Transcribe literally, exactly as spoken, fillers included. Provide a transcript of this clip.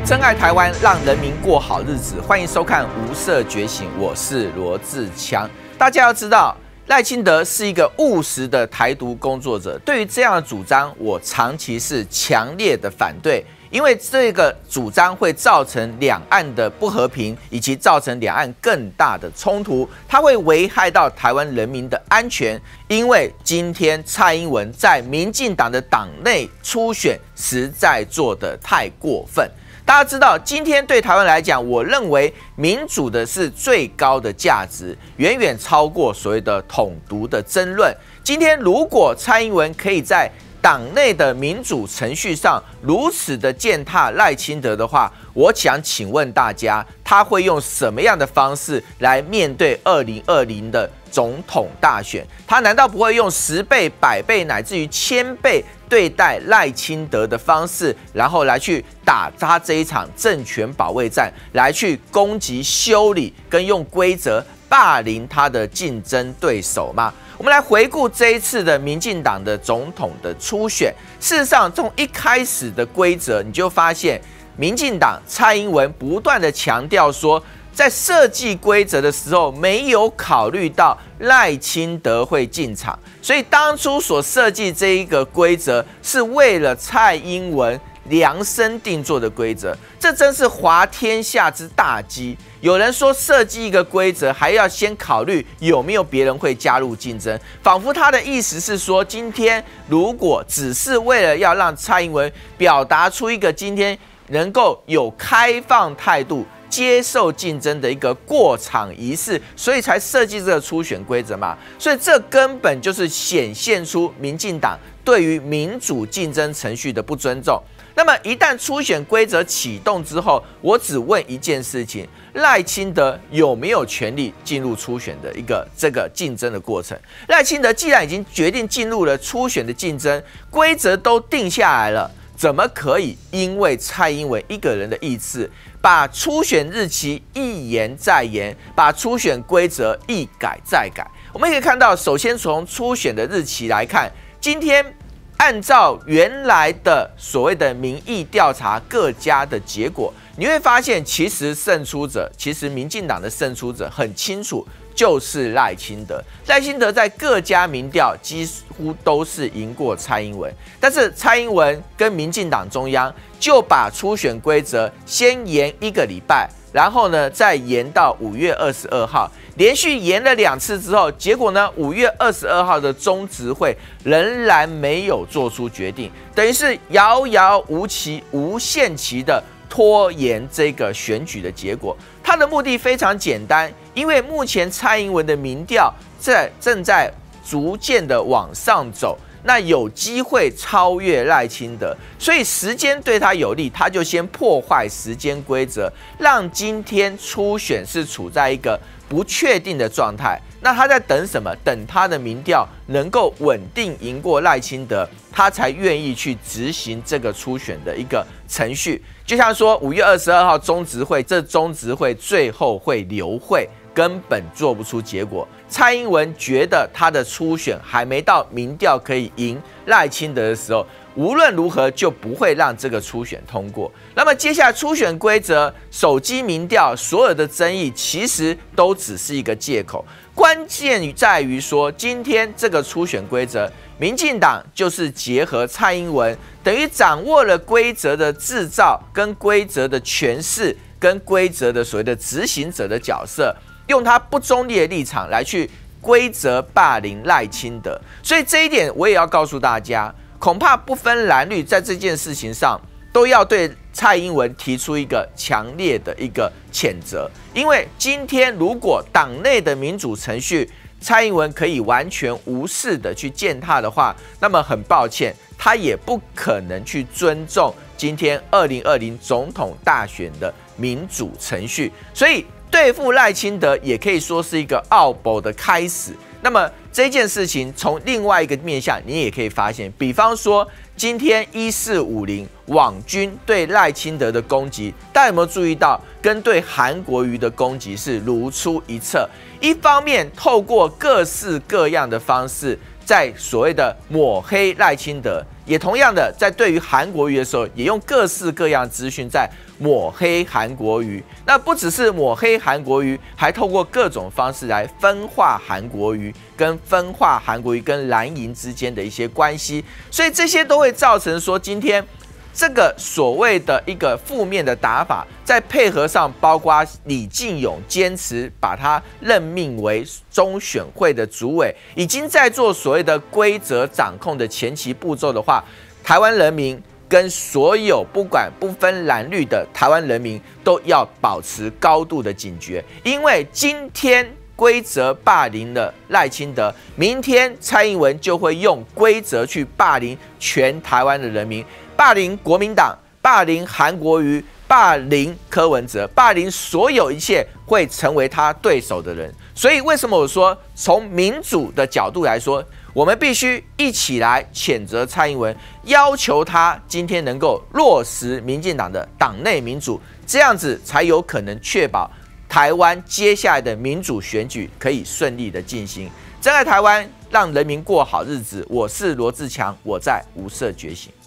珍爱台湾，让人民过好日子。欢迎收看《无色觉醒》，我是罗志强。大家要知道，赖清德是一个务实的台独工作者。对于这样的主张，我长期是强烈的反对，因为这个主张会造成两岸的不和平，以及造成两岸更大的冲突，它会危害到台湾人民的安全。因为今天蔡英文在民进党的党内初选，实在做得太过分。大家知道，今天对台湾来讲，我认为民主的是最高的价值，远远超过所谓的统独的争论。今天如果蔡英文可以在党内的民主程序上如此的践踏赖清德的话，我想请问大家，他会用什么样的方式来面对二零二零的总统大选？他难道不会用十倍、百倍乃至于千倍对待赖清德的方式，然后来去打他这一场政权保卫战，来去攻击、修理跟用规则霸凌他的竞争对手吗？我们来回顾这一次的民进党的总统的初选。事实上，从一开始的规则，你就发现民进党蔡英文不断的强调说，在设计规则的时候没有考虑到赖清德会进场，所以当初所设计这一个规则是为了蔡英文量身定做的规则，这真是滑天下之大稽。有人说设计一个规则还要先考虑有没有别人会加入竞争，仿佛他的意思是说，今天如果只是为了要让蔡英文表达出一个今天能够有开放态度、接受竞争的一个过场仪式，所以才设计这个初选规则嘛。所以这根本就是显现出民进党对于民主竞争程序的不尊重。那么一旦初选规则启动之后，我只问一件事情：赖清德有没有权利进入初选的一个这个竞争的过程？赖清德既然已经决定进入了初选的竞争，规则都定下来了，怎么可以因为蔡英文一个人的意志，把初选日期一延再延，把初选规则一改再改？我们可以看到，首先从初选的日期来看，今天按照原来的所谓的民意调查各家的结果，你会发现，其实胜出者，其实民进党的胜出者很清楚，就是赖清德。赖清德在各家民调几乎都是赢过蔡英文，但是蔡英文跟民进党中央就把初选规则先延一个礼拜，然后呢再延到五月二十二号，连续延了两次之后，结果呢五月二十二号的中执会仍然没有做出决定，等于是遥遥无期、无限期的拖延这个选举的结果。他的目的非常简单，因为目前蔡英文的民调在正在逐渐的往上走，那有机会超越赖清德，所以时间对他有利，他就先破坏时间规则，让今天初选是处在一个不确定的状态。那他在等什么？等他的民调能够稳定赢过赖清德，他才愿意去执行这个初选的一个程序。就像说五月二十二号中执会，这中执会最后会流会，根本做不出结果。蔡英文觉得他的初选还没到民调可以赢赖清德的时候，无论如何就不会让这个初选通过。那么接下来初选规则、手机民调所有的争议，其实都只是一个借口。关键在于说，今天这个初选规则，民进党就是结合蔡英文，等于掌握了规则的制造、跟规则的诠释、跟规则的所谓的执行者的角色，用他不中立的立场来去规则霸凌赖清德。所以这一点我也要告诉大家，恐怕不分蓝绿，在这件事情上都要对蔡英文提出一个强烈的一个谴责。因为今天如果党内的民主程序蔡英文可以完全无视的去践踏的话，那么很抱歉，他也不可能去尊重今天二零二零总统大选的民主程序。所以对付赖清德也可以说是一个奥博的开始。那么这件事情从另外一个面向，你也可以发现，比方说今天一四五零网军对赖清德的攻击，大家有没有注意到，跟对韩国瑜的攻击是如出一辙？一方面透过各式各样的方式， 在所谓的抹黑赖清德，也同样的在对于韩国瑜的时候，也用各式各样资讯在抹黑韩国瑜。那不只是抹黑韩国瑜，还透过各种方式来分化韩国瑜，跟分化韩国瑜跟蓝营之间的一些关系。所以这些都会造成说，今天这个所谓的一个负面的打法，再配合上包括李进勇坚持把他任命为中选会的主委，已经在做所谓的规则掌控的前期步骤的话，台湾人民跟所有不管不分蓝绿的台湾人民都要保持高度的警觉，因为今天规则霸凌了赖清德，明天蔡英文就会用规则去霸凌全台湾的人民，霸凌国民党，霸凌韩国瑜，霸凌柯文哲，霸凌所有一切会成为他对手的人。所以为什么我说从民主的角度来说，我们必须一起来谴责蔡英文，要求他今天能够落实民进党的党内民主，这样子才有可能确保台湾接下来的民主选举可以顺利的进行。珍爱台湾，让人民过好日子。我是罗志强，我在无色觉醒。